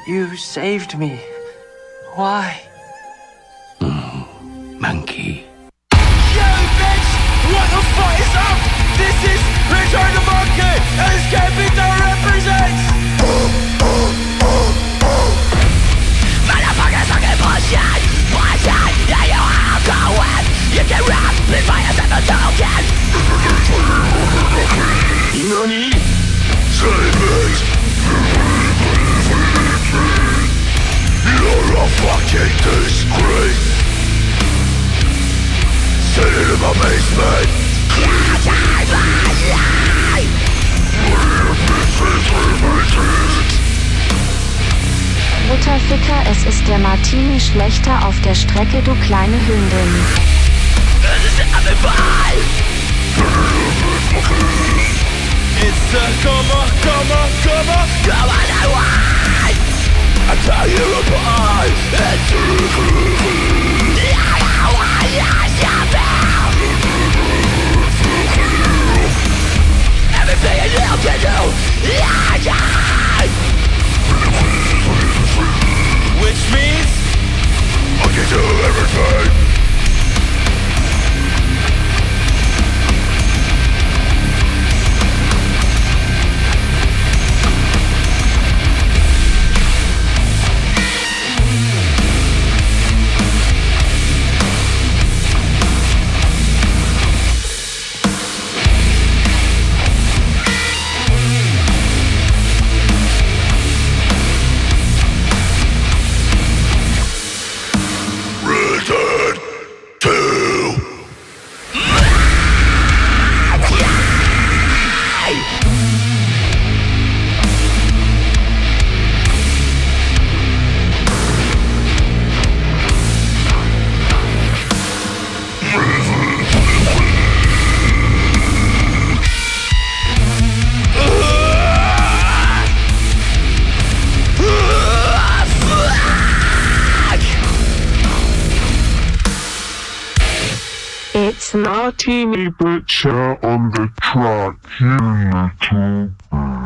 You saved me. Why? Monkey. Yo, bitch! What the fuck is up? This is Return to Monkey, and Escaping That represents! Motherfuckers fucking bullshit! Bullshit! Yeah, you are going! You can rap before you set the token! NANI? Save it! You're a fucking disgrace! Sitting in my basement. Mutterficker, es ist der Martini schlechter auf der Strecke, du kleine Hündin. It's a come on, I want. I tell you apart. Everything you can do, which means I can do everything. It's Martini Butcher on the track, you little